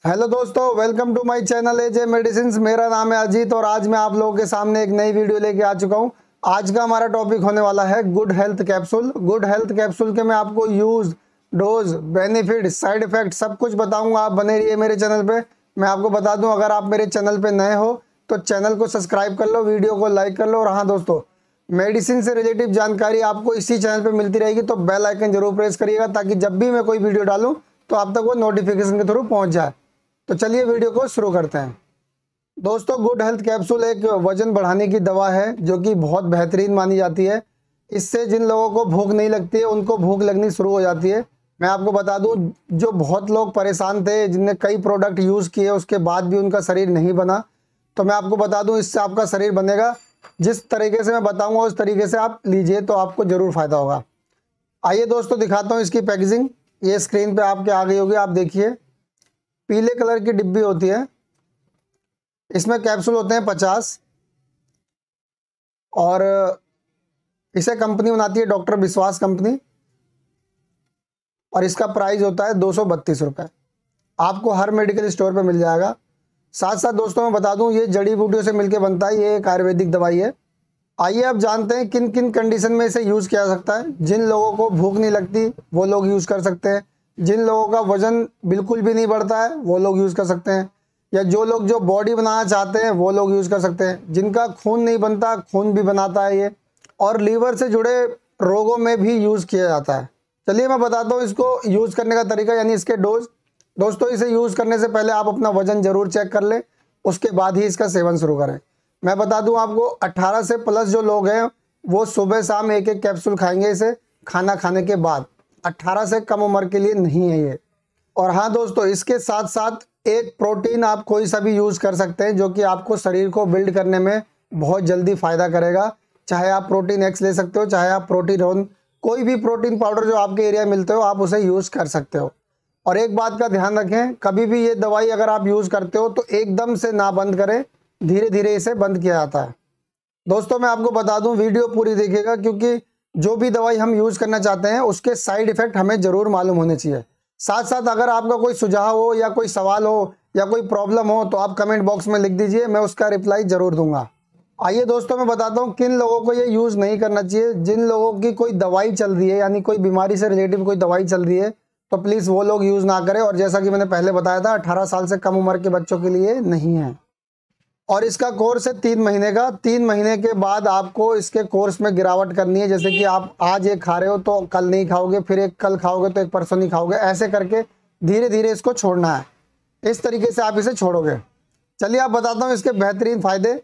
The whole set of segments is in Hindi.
हेलो दोस्तों, welcome to my channel AJ medicine. मेरा नाम है अजीत और आज मैं आप लोगों के सामने एक नई वीडियो लेके आ चुका हूं। आज का हमारा टॉपिक होने वाला है good health capsule. Good health capsule के मैं आपको use, dose, benefit, side effect सब कुछ बताऊंगा। आप बने रहिए मेरे चैनल पे। मैं आपको बता दूं, अगर आप मेरे चैनल पे नए हो तो चैनल को सब्सक्राइब कर लो, वीडियो को लाइक कर लो। और हाँ दोस्तों, मेडिसिन से रिलेटिव जानकारी आपको इसी चैनल पे मिलती रहेगी, तो बेल आइकन जरूर प्रेस करिएगा ताकि जब भी मैं कोई वीडियो डालूं तो आप तक वो नोटिफिकेशन के थ्रू पहुंच जाए। तो चलिए वीडियो को शुरू करते हैं। दोस्तों, गुड हेल्थ कैप्सूल एक वजन बढ़ाने की दवा है जो कि बहुत बेहतरीन मानी जाती है। इससे जिन लोगों को भूख नहीं लगती है उनको भूख लगनी शुरू हो जाती है। मैं आपको बता दूं, जो बहुत लोग परेशान थे, जिनने कई प्रोडक्ट यूज़ किए उसके बाद भी उनका शरीर नहीं बना, तो मैं आपको बता दूं इससे आपका शरीर बनेगा। जिस तरीके से मैं बताऊँगा उस तरीके से आप लीजिए तो आपको ज़रूर फ़ायदा होगा। आइए दोस्तों, दिखाता हूँ इसकी पैकेजिंग। ये स्क्रीन पर आपके आ गई होगी, आप देखिए। पीले कलर की डिब्बी होती है, इसमें कैप्सूल होते हैं 50 और इसे कंपनी बनाती है डॉक्टर विश्वास कंपनी और इसका प्राइस होता है 232 रुपये। आपको हर मेडिकल स्टोर पे मिल जाएगा। साथ साथ दोस्तों मैं बता दूं, ये जड़ी बूटियों से मिलके बनता है। ये एक आयुर्वेदिक दवाई है। आइए अब जानते हैं किन किन कंडीशन में इसे यूज़ किया जा सकता है। जिन लोगों को भूख नहीं लगती वो लोग यूज़ कर सकते हैं, जिन लोगों का वजन बिल्कुल भी नहीं बढ़ता है वो लोग यूज़ कर सकते हैं, या जो लोग जो बॉडी बनाना चाहते हैं वो लोग यूज़ कर सकते हैं। जिनका खून नहीं बनता, खून भी बनाता है ये, और लीवर से जुड़े रोगों में भी यूज़ किया जाता है। चलिए मैं बताता हूँ इसको यूज़ करने का तरीका, यानी इसके डोज। दोस्तों, इसे यूज़ करने से पहले आप अपना वजन ज़रूर चेक कर लें, उसके बाद ही इसका सेवन शुरू करें। मैं बता दूं आपको, 18 से प्लस जो लोग हैं वो सुबह शाम एक एक कैप्सूल खाएंगे इसे खाना खाने के बाद। 18 से कम उम्र के लिए नहीं है ये। और हाँ दोस्तों, इसके साथ साथ एक प्रोटीन आप कोई सा भी यूज़ कर सकते हैं जो कि आपको शरीर को बिल्ड करने में बहुत जल्दी फ़ायदा करेगा। चाहे आप प्रोटीन एक्स ले सकते हो, चाहे आप प्रोटीन ऑन, कोई भी प्रोटीन पाउडर जो आपके एरिया में मिलते हो आप उसे यूज़ कर सकते हो। और एक बात का ध्यान रखें, कभी भी ये दवाई अगर आप यूज़ करते हो तो एकदम से ना बंद करें, धीरे धीरे इसे बंद किया जाता है। दोस्तों मैं आपको बता दूं, वीडियो पूरी देखिएगा, क्योंकि जो भी दवाई हम यूज़ करना चाहते हैं उसके साइड इफ़ेक्ट हमें ज़रूर मालूम होने चाहिए। साथ साथ अगर आपका कोई सुझाव हो या कोई सवाल हो या कोई प्रॉब्लम हो तो आप कमेंट बॉक्स में लिख दीजिए, मैं उसका रिप्लाई ज़रूर दूंगा। आइए दोस्तों, मैं बताता हूँ किन लोगों को ये यूज़ नहीं करना चाहिए। जिन लोगों की कोई दवाई चल रही है, यानी कोई बीमारी से रिलेटिव कोई दवाई चल रही है, तो प्लीज़ वो लोग यूज़ ना करें। और जैसा कि मैंने पहले बताया था, 18 साल से कम उम्र के बच्चों के लिए नहीं है। और इसका कोर्स है 3 महीने का। 3 महीने के बाद आपको इसके कोर्स में गिरावट करनी है। जैसे कि आप आज एक खा रहे हो तो कल नहीं खाओगे, फिर एक कल खाओगे तो एक परसों नहीं खाओगे, ऐसे करके धीरे धीरे इसको छोड़ना है। इस तरीके से आप इसे छोड़ोगे। चलिए आप बताता हूँ इसके बेहतरीन फ़ायदे।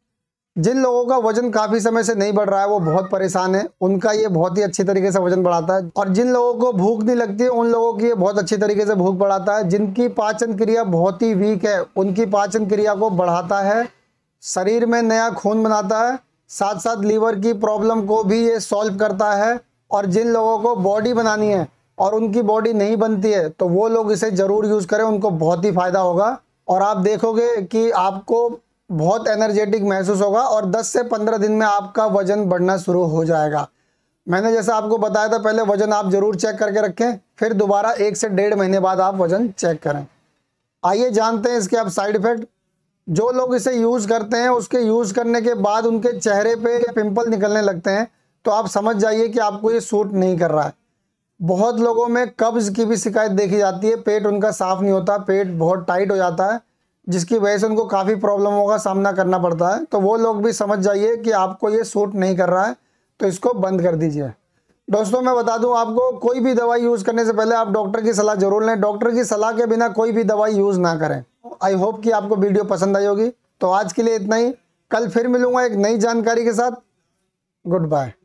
जिन लोगों का वजन काफ़ी समय से नहीं बढ़ रहा है, वो बहुत परेशान है, उनका ये बहुत ही अच्छी तरीके से वजन बढ़ाता है। और जिन लोगों को भूख नहीं लगती है उन लोगों की ये बहुत अच्छी तरीके से भूख बढ़ाता है। जिनकी पाचन क्रिया बहुत ही वीक है उनकी पाचन क्रिया को बढ़ाता है, शरीर में नया खून बनाता है, साथ साथ लीवर की प्रॉब्लम को भी ये सॉल्व करता है। और जिन लोगों को बॉडी बनानी है और उनकी बॉडी नहीं बनती है तो वो लोग इसे ज़रूर यूज़ करें, उनको बहुत ही फ़ायदा होगा। और आप देखोगे कि आपको बहुत एनर्जेटिक महसूस होगा और 10 से 15 दिन में आपका वजन बढ़ना शुरू हो जाएगा। मैंने जैसा आपको बताया था, पहले वजन आप ज़रूर चेक करके रखें, फिर दोबारा 1 से 1.5 महीने बाद आप वजन चेक करें। आइए जानते हैं इसके अब साइड इफ़ेक्ट। जो लोग इसे यूज़ करते हैं उसके यूज़ करने के बाद उनके चेहरे पे पिंपल निकलने लगते हैं, तो आप समझ जाइए कि आपको ये सूट नहीं कर रहा है। बहुत लोगों में कब्ज़ की भी शिकायत देखी जाती है, पेट उनका साफ़ नहीं होता, पेट बहुत टाइट हो जाता है, जिसकी वजह से उनको काफ़ी प्रॉब्लमों का सामना करना पड़ता है। तो वो लोग भी समझ जाइए कि आपको ये सूट नहीं कर रहा है, तो इसको बंद कर दीजिए। दोस्तों मैं बता दूं आपको, कोई भी दवाई यूज़ करने से पहले आप डॉक्टर की सलाह जरूर लें। डॉक्टर की सलाह के बिना कोई भी दवाई यूज़ ना करें। आई होप कि आपको वीडियो पसंद आई होगी। तो आज के लिए इतना ही, कल फिर मिलूंगा एक नई जानकारी के साथ। Good bye.